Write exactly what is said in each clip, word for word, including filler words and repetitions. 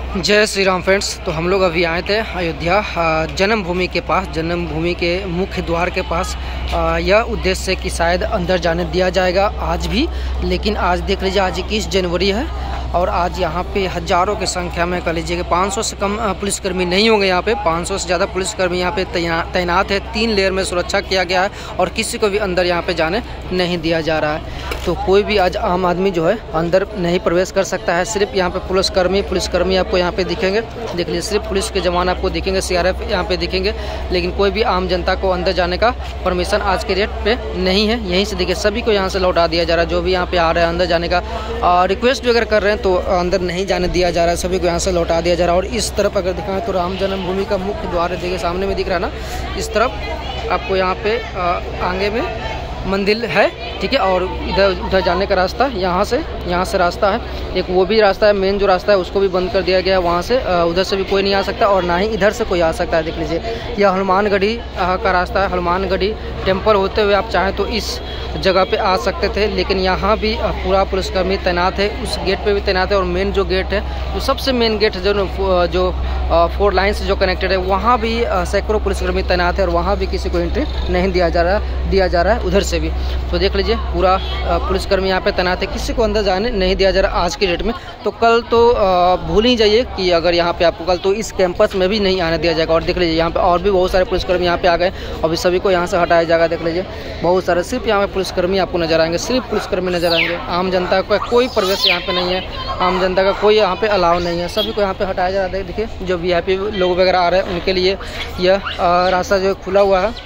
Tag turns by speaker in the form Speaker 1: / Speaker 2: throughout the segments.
Speaker 1: जय श्री राम फ्रेंड्स। तो हम लोग अभी आए थे अयोध्या जन्मभूमि के पास, जन्मभूमि के मुख्य द्वार के पास। यह उद्देश्य है कि शायद अंदर जाने दिया जाएगा आज भी, लेकिन आज देख लीजिए आज इक्कीस जनवरी है और आज यहाँ पे हज़ारों की संख्या में कह लीजिए कि पाँच सौ से कम पुलिसकर्मी नहीं होंगे। यहाँ पे पाँच सौ से ज़्यादा पुलिसकर्मी यहाँ पे तैनात है। तीन लेयर में सुरक्षा किया गया है और किसी को भी अंदर यहाँ पे जाने नहीं दिया जा रहा है। तो कोई भी आज आम आदमी जो है अंदर नहीं प्रवेश कर सकता है। सिर्फ यहाँ पे पुलिसकर्मी पुलिसकर्मी आपको यहाँ पे दिखेंगे। देख लीजिए सिर्फ पुलिस के जवान आपको दिखेंगे, सी आर एफ यहाँ पे दिखेंगे, लेकिन कोई भी आम जनता को अंदर जाने का परमिशन आज के डेट पे नहीं है। यहीं से देखिए सभी को यहाँ से लौटा दिया जा रहा है। जो भी यहाँ पे आ रहे हैं अंदर जाने का रिक्वेस्ट वगैरह कर रहे हैं तो अंदर नहीं जाने दिया जा रहा है, सभी को यहाँ से लौटा दिया जा रहा है। और इस तरफ अगर दिखाएं तो राम जन्मभूमि का मुख्य द्वार है, देखिए सामने में दिख रहा है ना। इस तरफ आपको यहाँ पे आगे में मंदिर है, ठीक है। और इधर उधर जाने का रास्ता यहाँ से यहाँ से रास्ता है, एक वो भी रास्ता है, मेन जो रास्ता है उसको भी बंद कर दिया गया है। वहाँ से उधर से भी कोई नहीं आ सकता और ना ही इधर से कोई आ सकता है। देख लीजिए यह हनुमानगढ़ी का रास्ता है। हनुमानगढ़ी टेम्पल होते हुए आप चाहें तो इस जगह पे आ सकते थे, लेकिन यहाँ भी पूरा पुलिसकर्मी तैनात है। उस गेट पे भी तैनात है और मेन जो गेट है, जो सबसे मेन गेट है, जो जो फोर लाइन से जो कनेक्टेड है, वहाँ भी सैकड़ों पुलिसकर्मी तैनात है और वहाँ भी किसी को एंट्री नहीं दिया जा रहा दिया जा रहा है उधर से भी। तो देख लीजिए पूरा पुलिसकर्मी यहाँ पे तैनात है, किसी को अंदर जाने नहीं दिया जा रहा आज के डेट में। तो कल तो भूल ही जाइए कि अगर यहाँ पे आपको कल तो इस कैंपस में भी नहीं आने दिया जाएगा। और देख लीजिए यहाँ पे और भी बहुत सारे पुलिसकर्मी यहाँ पे आ गए, अभी सभी को यहाँ से हटाया जाएगा। देख लीजिए बहुत सारे सिर्फ यहाँ पे पुलिसकर्मी आपको नजर आएंगे, सिर्फ पुलिसकर्मी नजर आएंगे। आम जनता का कोई प्रवेश यहाँ पे नहीं है, आम जनता का कोई यहाँ पे अलाव नहीं है, सभी को यहाँ पे हटाया जा रहा है। देखिए जो वी आई पी लोग वगैरह आ रहे हैं उनके लिए यह रास्ता जो खुला हुआ है।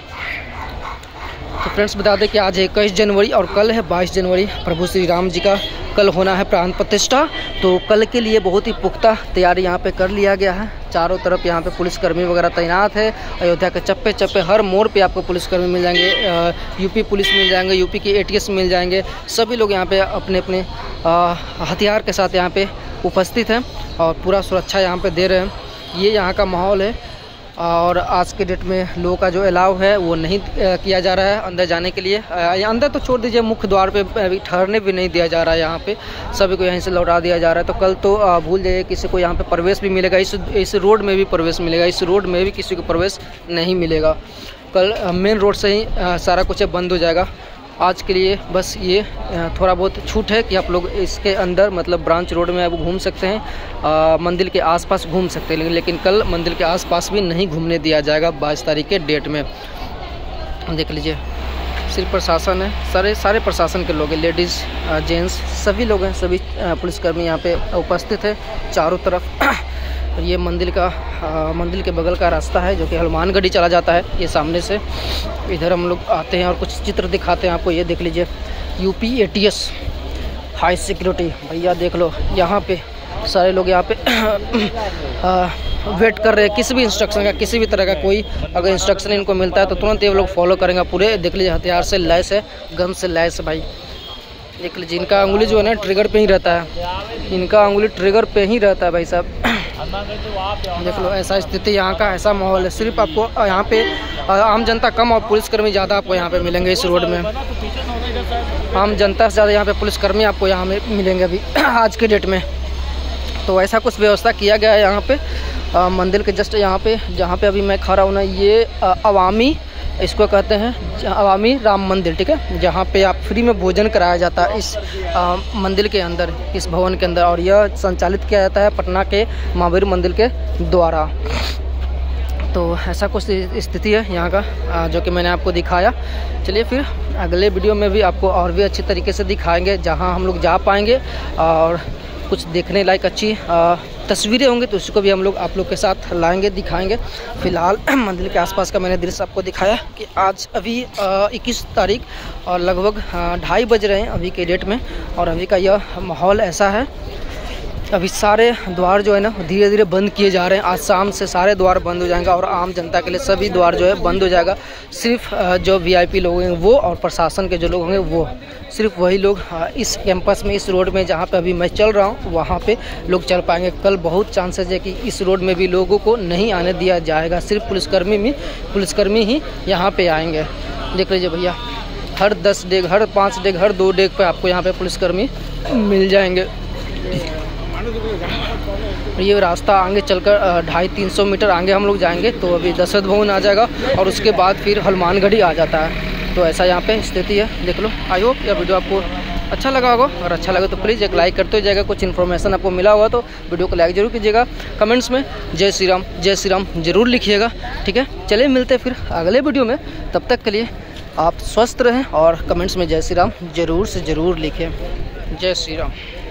Speaker 1: तो फ्रेंड्स बता दें कि आज है इक्कीस जनवरी और कल है बाईस जनवरी। प्रभु श्री राम जी का कल होना है प्राण प्रतिष्ठा। तो कल के लिए बहुत ही पुख्ता तैयारी यहाँ पे कर लिया गया है। चारों तरफ यहाँ पे पुलिसकर्मी वगैरह तैनात है। अयोध्या के चप्पे चप्पे हर मोड़ पे आपको पुलिसकर्मी मिल जाएंगे, यूपी पुलिस मिल जाएंगे, यूपी के ए टी एस मिल जाएंगे। सभी लोग यहाँ पे अपने अपने हथियार के साथ यहाँ पे उपस्थित हैं और पूरा सुरक्षा यहाँ पे दे रहे हैं। ये यहाँ का माहौल है और आज के डेट में लोगों का जो अलाव है वो नहीं किया जा रहा है अंदर जाने के लिए। अंदर तो छोड़ दीजिए, मुख्य द्वार पे अभी ठहरने भी नहीं दिया जा रहा है। यहाँ पे सभी को यहीं से लौटा दिया जा रहा है। तो कल तो भूल जाइए किसी को यहाँ पे प्रवेश भी मिलेगा, इस इस रोड में भी प्रवेश मिलेगा, इस रोड में भी किसी को प्रवेश नहीं मिलेगा। कल मेन रोड से ही सारा कुछ बंद हो जाएगा। आज के लिए बस ये थोड़ा बहुत छूट है कि आप लोग इसके अंदर मतलब ब्रांच रोड में आप घूम सकते हैं, आ, मंदिर के आसपास घूम सकते हैं, लेकिन लेकिन कल मंदिर के आसपास भी नहीं घूमने दिया जाएगा बाईस तारीख के डेट में। देख लीजिए सिर्फ प्रशासन है, सारे सारे प्रशासन के लोग हैं, लेडीज़ जेंट्स सभी लोग हैं, सभी पुलिसकर्मी यहाँ पे उपस्थित है चारों तरफ। ये मंदिर का आ, मंदिर के बगल का रास्ता है जो कि हनुमानगढ़ी चला जाता है। ये सामने से इधर हम लोग आते हैं और कुछ चित्र दिखाते हैं आपको। ये देख लीजिए UP A T S high security, भैया देख लो यहाँ पे सारे लोग यहाँ पे आ, वेट कर रहे हैं किसी भी इंस्ट्रक्शन का, किसी भी तरह का कोई अगर इंस्ट्रक्शन इनको मिलता है तो तुरंत ये लोग फॉलो करेंगे पूरे। देख लीजिए हथियार से लैस है, गन से लैस है भाई। देख लीजिए इनका अंगुली जो है ना ट्रिगर पे ही रहता है, इनका अंगुली ट्रिगर पे ही रहता है भाई साहब। देख लो ऐसा स्थिति यहाँ का, ऐसा माहौल है। सिर्फ आपको यहाँ पे आम जनता कम और पुलिसकर्मी ज़्यादा आपको यहाँ पे मिलेंगे इस रोड में। आम जनता से ज़्यादा यहाँ पे पुलिसकर्मी आपको यहाँ में मिलेंगे अभी आज के डेट में। तो ऐसा कुछ व्यवस्था किया गया है यहाँ पे आ, मंदिर के जस्ट यहाँ पे जहाँ पे अभी मैं खड़ा हूँ ना, ये आ, अवामी इसको कहते हैं अवामी राम मंदिर, ठीक है, जहाँ पे आप फ्री में भोजन कराया जाता है इस आ, मंदिर के अंदर, इस भवन के अंदर। और यह संचालित किया जाता है पटना के महावीर मंदिर के द्वारा। तो ऐसा कुछ स्थिति है यहाँ का जो कि मैंने आपको दिखाया। चलिए फिर अगले वीडियो में भी आपको और भी अच्छी तरीके से दिखाएंगे, जहाँ हम लोग जा पाएंगे और कुछ देखने लायक अच्छी तस्वीरें होंगी तो उसको भी हम लोग आप लोग के साथ लाएंगे, दिखाएंगे। फिलहाल मंदिर के आसपास का मैंने दृश्य आपको दिखाया कि आज अभी इक्कीस तारीख और लगभग ढाई बज रहे हैं अभी के डेट में, और अभी का यह माहौल ऐसा है। अभी सारे द्वार जो है ना धीरे धीरे बंद किए जा रहे हैं। आज शाम से सारे द्वार बंद हो जाएंगे और आम जनता के लिए सभी द्वार जो है बंद हो जाएगा। सिर्फ जो वी आई पी लोग हैं वो और प्रशासन के जो लोग होंगे वो, सिर्फ वही लोग इस कैंपस में, इस रोड में जहाँ पे अभी मैं चल रहा हूँ वहाँ पे लोग चल पाएंगे। कल बहुत चांसेस है कि इस रोड में भी लोगों को नहीं आने दिया जाएगा, सिर्फ पुलिसकर्मी में पुलिसकर्मी ही यहाँ पे आएंगे। देख लीजिए भैया हर दस डेग, हर पाँच डेग, हर दो डेग पे आपको यहाँ पे पुलिसकर्मी मिल जाएंगे। ये रास्ता आगे चलकर ढाई तीन सौ मीटर आगे हम लोग जाएंगे तो अभी दशरथ भवन आ जाएगा और उसके बाद फिर हनुमानगढ़ी आ जाता है। तो ऐसा यहाँ पे स्थिति है, देख लो। आई होप यह वीडियो आपको अच्छा लगा होगा, अगर अच्छा लगे तो प्लीज़ एक लाइक करते हो जाएगा। कुछ इन्फॉर्मेशन आपको मिला होगा तो वीडियो को लाइक जरूर कीजिएगा। कमेंट्स में जय श्री राम जय श्री राम जरूर लिखिएगा, ठीक है। चलिए मिलते हैं फिर अगले वीडियो में, तब तक के लिए आप स्वस्थ रहें और कमेंट्स में जय श्री राम जरूर से ज़रूर लिखें। जय श्री राम।